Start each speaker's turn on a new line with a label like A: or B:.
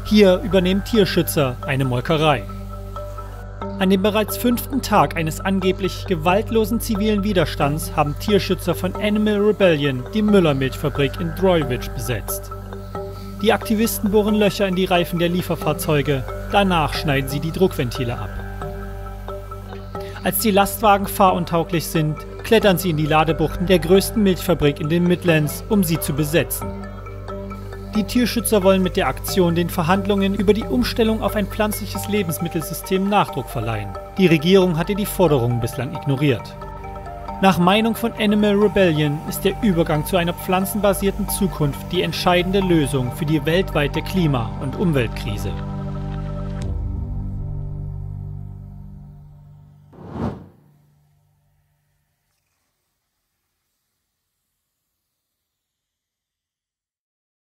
A: Hier übernehmen Tierschützer eine Molkerei. An dem bereits 5. Tag eines angeblich gewaltlosen zivilen Widerstands haben Tierschützer von Animal Rebellion die Müllermilchfabrik in Droitwich besetzt. Die Aktivisten bohren Löcher in die Reifen der Lieferfahrzeuge, danach schneiden sie die Druckventile ab. Als die Lastwagen fahruntauglich sind, klettern sie in die Ladebuchten der größten Milchfabrik in den Midlands, um sie zu besetzen. Die Tierschützer wollen mit der Aktion den Verhandlungen über die Umstellung auf ein pflanzliches Lebensmittelsystem Nachdruck verleihen. Die Regierung hatte die Forderungen bislang ignoriert. Nach Meinung von Animal Rebellion ist der Übergang zu einer pflanzenbasierten Zukunft die entscheidende Lösung für die weltweite Klima- und Umweltkrise.